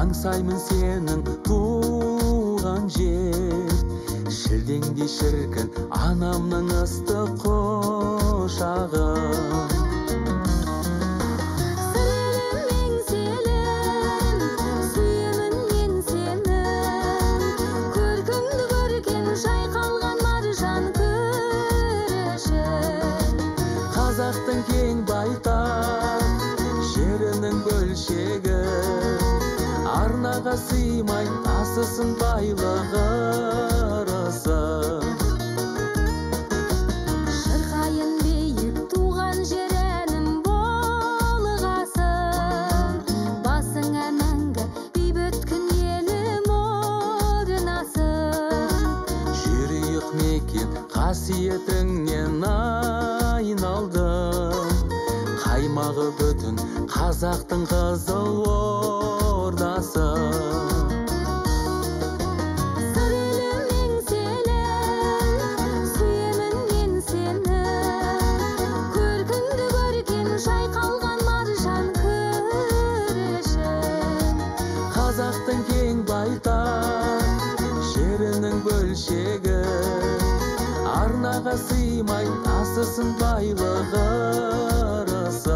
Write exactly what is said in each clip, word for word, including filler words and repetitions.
аңсаймын сенің туған жер. Шілдеңдей шіркін анамның ыстық құшағын. Қазақтың кең байтақ жерінің бөлшегі, арнаға сыймай тасысын байлығы ырысы. Шырқайын биік туған жерінің болғасын, басыңа мәңгі бейбіт күн елім орнасын. Жүрейік мекен қасиетіңнен айналдым, қаймағы бүтін қазақтың қызыл ордасы. Сыр елім еңселім, сүйемін мен сені, көркіңді көрген жайқалған маржан күрішім. Қазақтың кең байтақ жерінің бөлшегі, арнаға сыймай тасысын байлығы ырысы.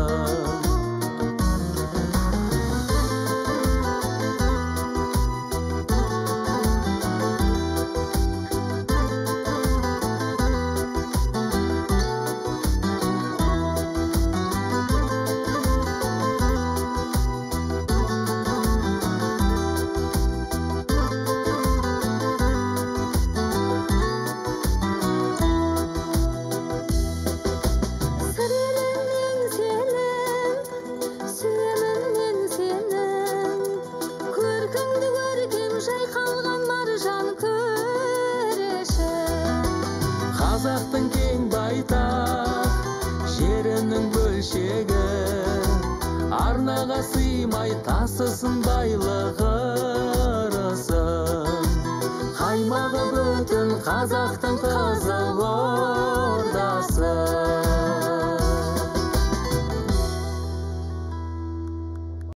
Қазақтың кең байтақ жерінің бөлшегі, арнаға сыймай тасысын байлығы ырысы. Қаймағы бүтін қазақтың қызыл ордасы.